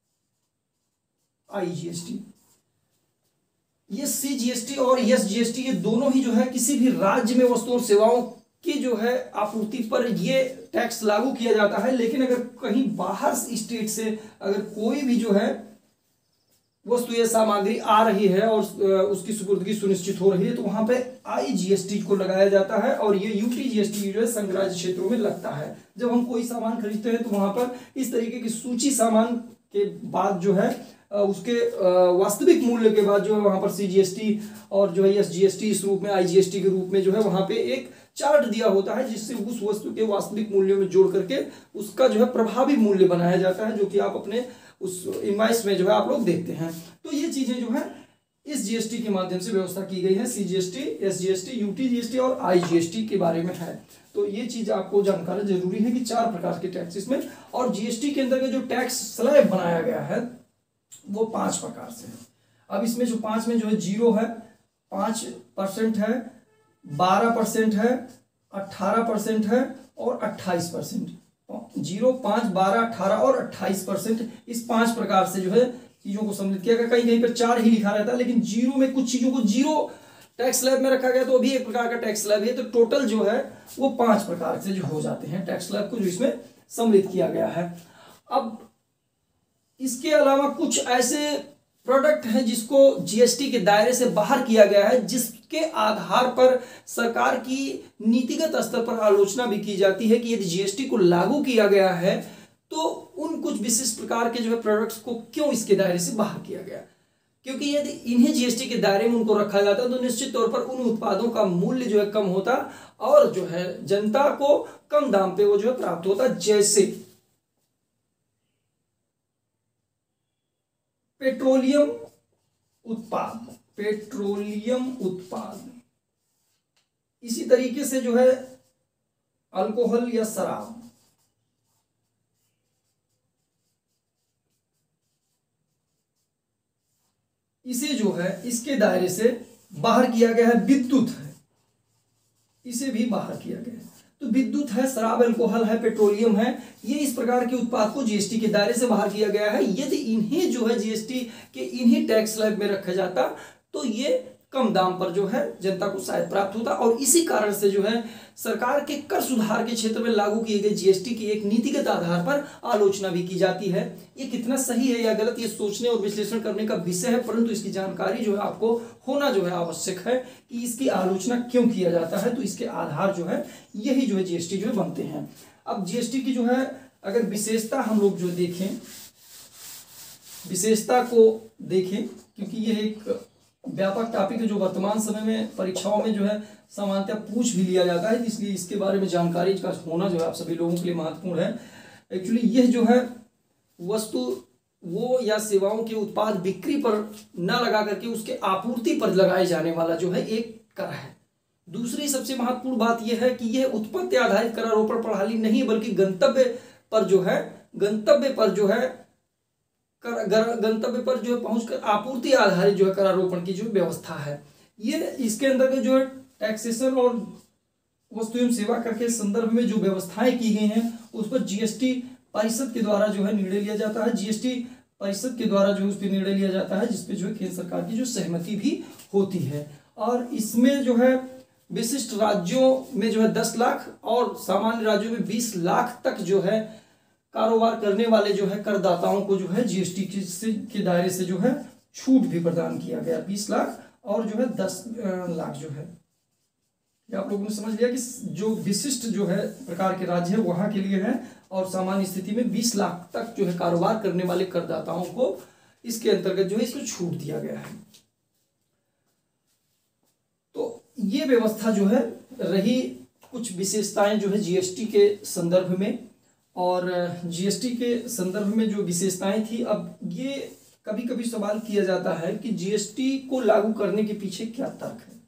Speaker 1: आई जीएसटी। ये सी जीएसटी और यस जीएसटी ये दोनों ही जो है किसी भी राज्य में वस्तुओं और सेवाओं की जो है आपूर्ति पर ये टैक्स लागू किया जाता है। लेकिन अगर कहीं बाहर स्टेट से अगर कोई भी जो है वस्तु या सामग्री आ रही है और उसकी सुपुर्दगी सुनिश्चित हो रही है तो वहां पे आई जीएसटी को लगाया जाता है, और ये यूटी जीएसटी जो है संघ राज्य क्षेत्रों में लगता है। जब हम कोई सामान खरीदते हैं तो वहां पर इस तरीके की सूची सामान के बाद जो है उसके वास्तविक मूल्य के बाद जो है वहां पर सी जीएसटी और जो है एस जीएसटी इस रूप में आई जीएसटी के रूप में जो है वहां पे एक चार्ट दिया होता है, जिससे उस वस्तु के वास्तविक मूल्यों में जोड़ करके उसका जो है प्रभावी मूल्य बनाया जाता है, जो कि आप अपने उस इनवॉइस में जो है आप लोग देखते हैं। तो ये चीजें जो है इस जीएसटी के माध्यम से व्यवस्था की गई है। C GST, S GST, UT GST और आई जीएसटी के बारे में है। तो ये चीज आपको जानकारी जरूरी है कि चार प्रकार के टैक्स इसमें, और जीएसटी के अंतर्गत जो टैक्स स्लैब बनाया गया है वो पांच प्रकार से है। अब इसमें जो पांच में जो है जीरो है, पांच परसेंट है, बारह परसेंट है, अट्ठारह परसेंट है और अट्ठाईस परसेंट। जीरो, पांच, बारह, अट्ठारह और अट्ठाईस परसेंट, इस पांच प्रकार से जो है चीजों को सम्मिलित किया गया। कहीं कहीं पर चार ही लिखा रहता है, लेकिन जीरो में कुछ चीजों को जीरो टैक्स स्लैब में रखा गया तो अभी एक प्रकार का टैक्स स्लैब है। तो टोटल जो है वो पांच प्रकार से जो हो जाते हैं टैक्स स्लैब को जो इसमें सम्मिलित किया गया है। अब इसके अलावा कुछ ऐसे प्रोडक्ट हैं जिसको जीएसटी के दायरे से बाहर किया गया है, जिसके आधार पर सरकार की नीतिगत स्तर पर आलोचना भी की जाती है कि यदि जीएसटी को लागू किया गया है तो उन कुछ विशिष्ट प्रकार के जो है प्रोडक्ट्स को क्यों इसके दायरे से बाहर किया गया। क्योंकि यदि इन्हें जीएसटी के दायरे में उनको रखा जाता तो निश्चित तौर पर उन उत्पादों का मूल्य जो है कम होता और जो है जनता को कम दाम पे वो जो है प्राप्त होता। जैसे पेट्रोलियम उत्पाद, पेट्रोलियम उत्पाद, इसी तरीके से जो है अल्कोहल या शराब, इसे जो है इसके दायरे से बाहर किया गया है। विद्युत है, इसे भी बाहर किया गया है। तो विद्युत है, शराब, अल्कोहल है, पेट्रोलियम है, ये इस प्रकार के उत्पाद को जीएसटी के दायरे से बाहर किया गया है। यदि इन्हें जो है जीएसटी के इन्हीं टैक्स स्लैब में रखा जाता तो ये कम दाम पर जो है जनता को शायद प्राप्त होता। और इसी कारण से जो है सरकार के कर सुधार के क्षेत्र में लागू किए गए जीएसटी की एक नीतिगत आधार पर आलोचना भी की जाती है। ये कितना सही है या गलत, ये सोचने और विश्लेषण करने का विषय है, परंतु इसकी जानकारी जो है आपको होना जो है आवश्यक है कि इसकी आलोचना क्यों किया जाता है। तो इसके आधार जो है यही जो है जीएसटी जो है बनते हैं। अब जीएसटी की जो है अगर विशेषता हम लोग जो देखें, विशेषता को देखें, क्योंकि यह एक व्यापक टॉपिक है जो वर्तमान समय में परीक्षाओं में जो है सामान्यतः पूछ भी लिया जाता है, इसलिए इसके बारे में जानकारी का होना जो है आप सभी लोगों के लिए महत्वपूर्ण है। एक्चुअली यह जो है वस्तु वो या सेवाओं के उत्पाद बिक्री पर न लगा करके उसके आपूर्ति पर लगाए जाने वाला जो है एक कर है। दूसरी सबसे महत्वपूर्ण बात यह है कि यह उत्पत्ति आधारित करारोपण प्रणाली नहीं बल्कि गंतव्य पर जो है गंतव्य पर जो है कर गंतव्य पर जो है पहुंचकर आपूर्ति आधारित जो है करारोपण की जो व्यवस्था है। ये इसके अंदर जो है टैक्सेशन और वस्तु एवं सेवा कर के संदर्भ में जो व्यवस्थाएं की गई हैं उस पर जीएसटी परिषद के द्वारा जो है निर्णय लिया जाता है। जीएसटी परिषद के द्वारा जो है उस पर निर्णय लिया जाता है जिसपे जो है केंद्र सरकार की जो सहमति भी होती है। और इसमें जो है विशिष्ट राज्यों में जो है दस लाख और सामान्य राज्यों में बीस लाख तक जो है कारोबार करने वाले जो है करदाताओं को जो है जीएसटी के दायरे से जो है छूट भी प्रदान किया गया। बीस लाख और जो है दस लाख जो है, आप लोगों ने समझ लिया कि जो विशिष्ट जो है प्रकार के राज्य है वहां के लिए है, और सामान्य स्थिति में बीस लाख तक जो है कारोबार करने वाले करदाताओं को इसके अंतर्गत जो है इसको छूट दिया गया है। तो ये व्यवस्था जो है रही कुछ विशेषताएं जो है जीएसटी के संदर्भ में। और जीएसटी के संदर्भ में जो विशेषताएं थी, अब ये कभी कभी सवाल किया जाता है कि जीएसटी को लागू करने के पीछे क्या तर्क है,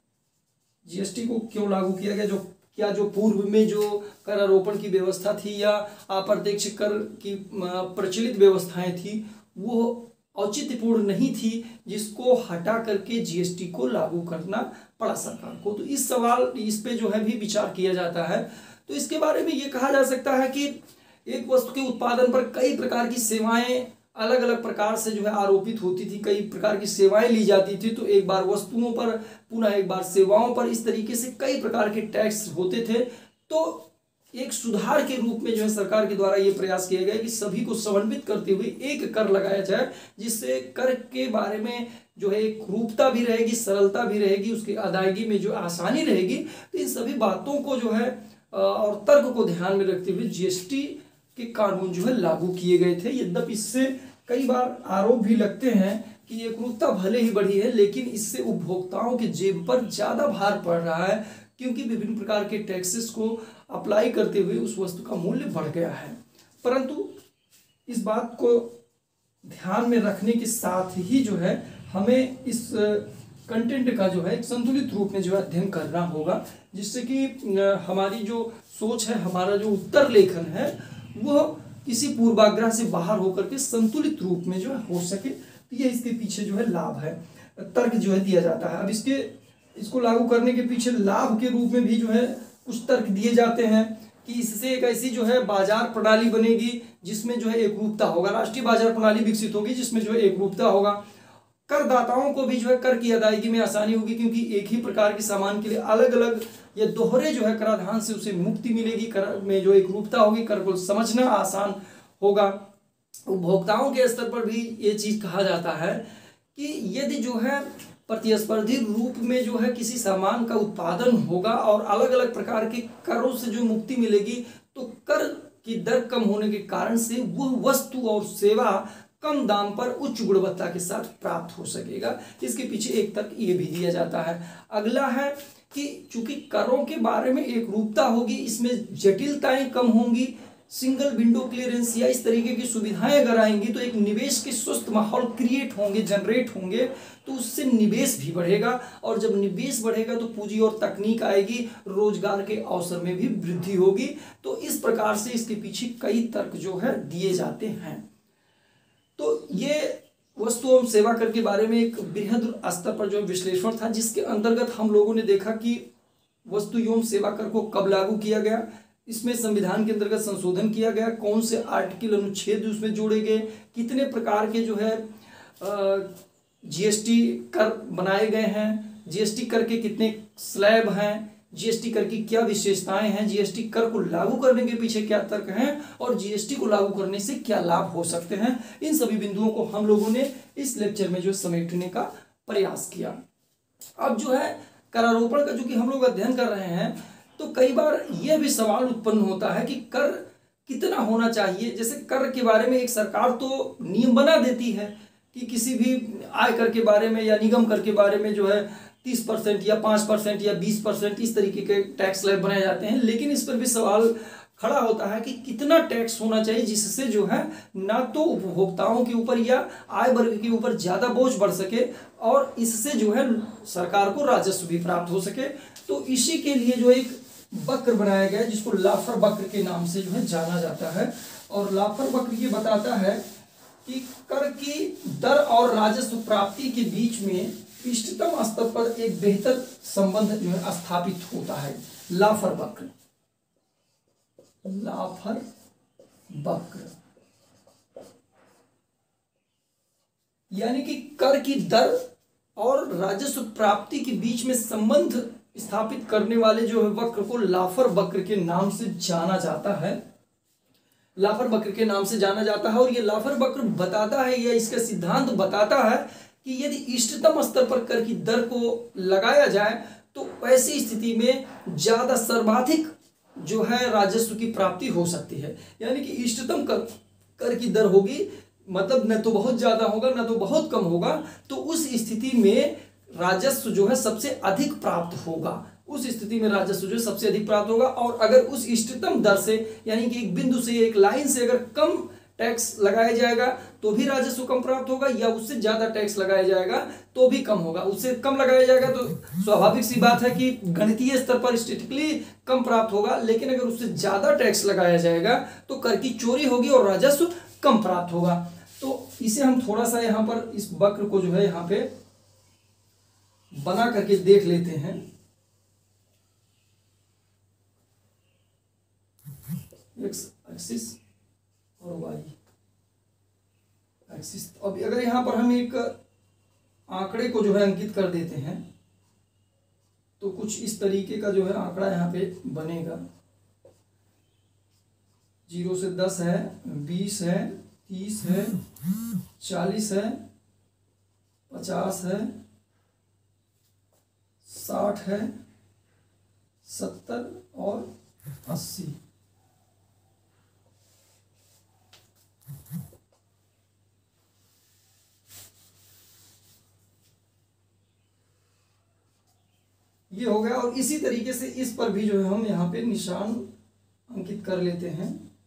Speaker 1: जीएसटी को क्यों लागू किया गया। जो क्या जो पूर्व में जो कर आरोपण की व्यवस्था थी या अप्रत्यक्ष कर की प्रचलित व्यवस्थाएं थी वो औचित्यपूर्ण नहीं थी, जिसको हटा करके जीएसटी को लागू करना पड़ा सरकार को। तो इस सवाल इस पे जो है भी विचार किया जाता है। तो इसके बारे में ये कहा जा सकता है कि एक वस्तु के उत्पादन पर कई प्रकार की सेवाएं अलग अलग प्रकार से जो है आरोपित होती थी, कई प्रकार की सेवाएं ली जाती थी। तो एक बार वस्तुओं पर, पुनः एक बार सेवाओं पर, इस तरीके से कई प्रकार के टैक्स होते थे। तो एक सुधार के रूप में जो है सरकार के द्वारा ये प्रयास किया गया कि सभी को समन्वित करते हुए एक कर लगाया जाए, जिससे कर के बारे में जो है एक रूपता भी रहेगी, सरलता भी रहेगी, उसकी अदायगी में जो आसानी रहेगी। तो इन सभी बातों को जो है और तर्क को ध्यान में रखते हुए जीएसटी के कानून जो है लागू किए गए थे। यद्यपि इससे कई बार आरोप भी लगते हैं कि एकरूपता भले ही बढ़ी है, लेकिन इससे उपभोक्ताओं के जेब पर ज्यादा भार पड़ रहा है, क्योंकि विभिन्न प्रकार के टैक्सेस को अप्लाई करते हुए उस वस्तु का मूल्य बढ़ गया है। परंतु इस बात को ध्यान में रखने के साथ ही जो है हमें इस कंटेंट का जो है एक संतुलित रूप में जो है अध्ययन करना होगा, जिससे कि हमारी जो सोच है, हमारा जो उत्तर लेखन है वो किसी पूर्वाग्रह से बाहर होकर के संतुलित रूप में जो है हो सके। तो ये इसके पीछे जो है लाभ है, तर्क जो है दिया जाता है। अब इसके इसको लागू करने के पीछे लाभ के रूप में भी जो है कुछ तर्क दिए जाते हैं कि इससे एक ऐसी जो है बाजार प्रणाली बनेगी जिसमें जो है एकरूपता होगा, राष्ट्रीय बाजार प्रणाली विकसित होगी जिसमें जो है एकरूपता होगा। करदाताओं को भी जो है कर की अदायगी में आसानी होगी, क्योंकि एक ही प्रकार के सामान के लिए अलग अलग या दोहरे जो है कराधान से उसे मुक्ति मिलेगी, कर में जो एकरूपता होगी, कर को समझना आसान होगा। उपभोक्ताओं के स्तर पर भी ये चीज कहा जाता है कि यदि जो है प्रतिस्पर्धी रूप में जो है किसी सामान का उत्पादन होगा और अलग अलग प्रकार के करों से जो मुक्ति मिलेगी, तो कर की दर कम होने के कारण से वह वस्तु और सेवा कम दाम पर उच्च गुणवत्ता के साथ प्राप्त हो सकेगा। इसके पीछे एक तर्क ये भी दिया जाता है। अगला है कि चूंकि करों के बारे में एक रूपता होगी, इसमें जटिलताएं कम होंगी, सिंगल विंडो क्लियरेंस या इस तरीके की सुविधाएं अगर आएंगी तो एक निवेश के स्वस्थ माहौल क्रिएट होंगे, जनरेट होंगे, तो उससे निवेश भी बढ़ेगा, और जब निवेश बढ़ेगा तो पूंजी और तकनीक आएगी, रोजगार के अवसर में भी वृद्धि होगी। तो इस प्रकार से इसके पीछे कई तर्क जो है दिए जाते हैं। तो ये वस्तु एवं सेवा कर के बारे में एक बृहद स्तर पर जो विश्लेषण था, जिसके अंतर्गत हम लोगों ने देखा कि वस्तु एवं सेवा कर को कब लागू किया गया, इसमें संविधान के अंतर्गत संशोधन किया गया, कौन से आर्टिकल अनुच्छेद उसमें जोड़े गए, कितने प्रकार के जो है जीएसटी कर बनाए गए हैं, जीएसटी कर के कितने स्लैब हैं, जीएसटी कर की क्या विशेषताएं हैं, जीएसटी कर को लागू करने के पीछे क्या तर्क हैं और जीएसटी को लागू करने से क्या लाभ हो सकते हैं, इन सभी बिंदुओं को हम लोगों ने इस लेक्चर में जो समेटने का प्रयास किया। अब जो है करारोपण का जो कि हम लोग अध्ययन कर रहे हैं, तो कई बार यह भी सवाल उत्पन्न होता है कि कर कितना होना चाहिए। जैसे कर के बारे में एक सरकार तो नियम बना देती है कि किसी भी आय कर के बारे में या निगम कर के बारे में जो है तीस परसेंट या पाँच परसेंट या बीस परसेंट इस तरीके के टैक्स स्लैब बनाए जाते हैं, लेकिन इस पर भी सवाल खड़ा होता है कि कितना टैक्स होना चाहिए जिससे जो है ना तो उपभोक्ताओं के ऊपर या आय वर्ग के ऊपर ज़्यादा बोझ बढ़ सके और इससे जो है सरकार को राजस्व भी प्राप्त हो सके। तो इसी के लिए जो एक वक्र बनाया गया है जिसको लाफर वक्र के नाम से जो है जाना जाता है, और लाफर वक्र ये बताता है कि कर की दर और राजस्व प्राप्ति के बीच में इष्टतम स्तर पर एक बेहतर संबंध जो है स्थापित होता है। लाफर वक्र, लाफर वक्र यानी कि कर की दर और राजस्व प्राप्ति के बीच में संबंध स्थापित करने वाले जो है वक्र को लाफर वक्र के नाम से जाना जाता है। लाफर वक्र के नाम से जाना जाता है और ये लाफर वक्र बताता है या इसका सिद्धांत बताता है कि यदि इष्टतम स्तर पर कर की दर को लगाया जाए तो ऐसी स्थिति में ज्यादा सर्वाधिक जो है राजस्व की प्राप्ति हो सकती है। यानी कि इष्टतम कर कर की दर होगी, मतलब न तो बहुत ज्यादा होगा न तो बहुत कम होगा, तो उस स्थिति में राजस्व जो है सबसे अधिक प्राप्त होगा। उस स्थिति में राजस्व जो है सबसे अधिक प्राप्त होगा। और अगर उस इष्टतम दर से यानी कि एक बिंदु से एक लाइन से अगर कम टैक्स लगाया जाएगा तो भी राजस्व कम प्राप्त होगा, या उससे ज्यादा टैक्स लगाया जाएगा तो भी कम होगा। उससे कम लगाया जाएगा तो स्वाभाविक सी बात है कि गणितीय स्तर पर स्टैटिस्टिकली कम प्राप्त होगा, लेकिन अगर उससे ज्यादा टैक्स लगाया जाएगा तो कर की चोरी होगी और राजस्व कम प्राप्त होगा। तो इसे हम थोड़ा सा यहाँ पर इस वक्र को जो है यहाँ पे बना करके देख लेते हैं। एक्स एक्सिस और वाई एक्सिस। अब अगर यहां पर हम एक आंकड़े को जो है अंकित कर देते हैं तो कुछ इस तरीके का जो है आंकड़ा यहाँ पे बनेगा। जीरो से दस है, बीस है, तीस है, चालीस है, पचास है, साठ है, सत्तर और अस्सी। ये हो गया। और इसी तरीके से इस पर भी जो है हम यहाँ पे निशान अंकित कर लेते हैं।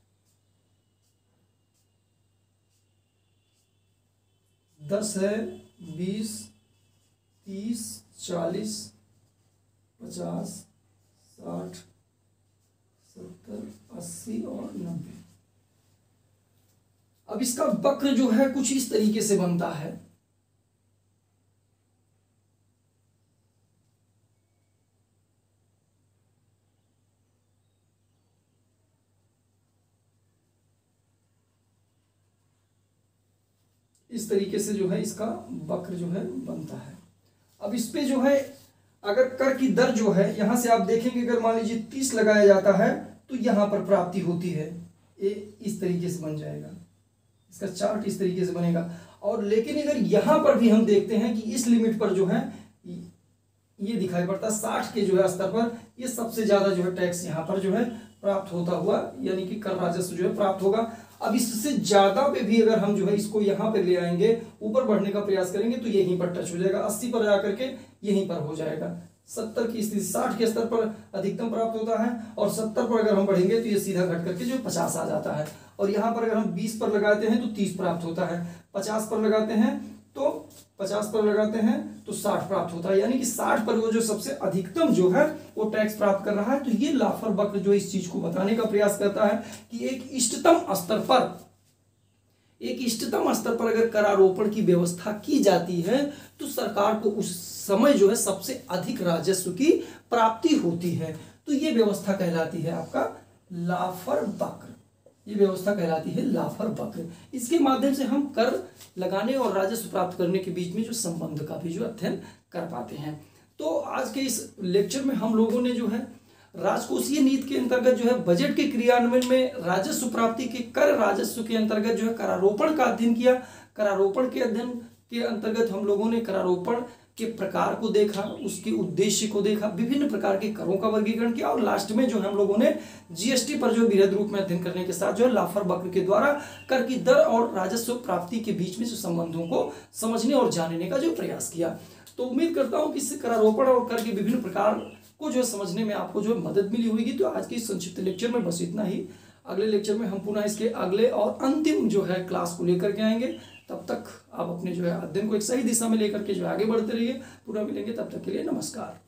Speaker 1: दस है, बीस, तीस, चालीस, पचास, साठ, सत्तर, अस्सी और नब्बे। अब इसका वक्र जो है कुछ इस तरीके से बनता है। इस तरीके से जो है इसका वक्र जो है बनता है। अब इस पे जो है अगर कर की दर जो है यहां से आप देखेंगे, अगर मान लीजिए तीस लगाया जाता है तो यहां पर प्राप्ति होती है, ये इस तरीके से बन जाएगा, इसका चार्ट इस तरीके से बनेगा। और लेकिन अगर यहां पर भी हम देखते हैं कि इस लिमिट पर जो है ये दिखाई पड़ता है साठ के जो है स्तर पर ये सबसे ज्यादा जो है टैक्स यहाँ पर जो है प्राप्त होता हुआ, यानी कि कर राजस्व जो है प्राप्त होगा। अब इससे ज्यादा पे भी अगर हम जो है इसको यहाँ पे ले आएंगे, ऊपर बढ़ने का प्रयास करेंगे तो यहीं पर टच हो जाएगा, अस्सी पर जाकर के यहीं पर हो जाएगा। सत्तर की स्थिति, साठ के स्तर पर अधिकतम प्राप्त होता है और सत्तर पर अगर हम बढ़ेंगे तो ये सीधा घट करके जो पचास आ जाता है। और यहाँ पर अगर हम बीस पर लगाते हैं तो तीस प्राप्त होता है, पचास पर लगाते हैं तो पचास पर लगाते हैं तो साठ प्राप्त होता है, यानी कि साठ पर वो जो सबसे अधिकतम जो है वो टैक्स प्राप्त कर रहा है। तो ये लाफर वक्र जो इस चीज को बताने का प्रयास करता है कि एक इष्टतम स्तर पर एक इष्टतम स्तर पर अगर करारोपण की व्यवस्था की जाती है तो सरकार को उस समय जो है सबसे अधिक राजस्व की प्राप्ति होती है। तो ये व्यवस्था कहलाती है आपका लाफर वक्र। ये व्यवस्था कहलाती है लाफर वक्र। इसके माध्यम से हम कर लगाने और राजस्व प्राप्त करने के बीच में जो संबंध का भी जो अध्ययन कर पाते हैं। तो आज के इस लेक्चर में हम लोगों ने जो है राजकोषीय नीति के अंतर्गत जो है बजट के क्रियान्वयन में राजस्व प्राप्ति के कर राजस्व के अंतर्गत जो है करारोपण का अध्ययन किया। करारोपण के अध्ययन के अंतर्गत हम लोगों ने करारोपण के प्रकार को देखा, उसके उद्देश्य को देखा, विभिन्न प्रकार के करों का वर्गीकरण किया और लास्ट में जो हम लोगों ने जीएसटी पर जो बृहद रूप में अध्ययन करने के साथ जो है लाफर वक्र के द्वारा कर की दर और राजस्व प्राप्ति के बीच में जो संबंधों को समझने और जानने का जो प्रयास किया। तो उम्मीद करता हूं कि इससे करारोपण और कर के विभिन्न प्रकार को जो समझने में आपको जो मदद मिली होगी। तो आज की संक्षिप्त लेक्चर में बस इतना ही। अगले लेक्चर में हम पुनः इसके अगले और अंतिम जो है क्लास को लेकर के आएंगे। तब तक आप अपने जो है अध्ययन को एक सही दिशा में लेकर के जो आगे बढ़ते रहिए। पूरा मिलेंगे, तब तक के लिए नमस्कार।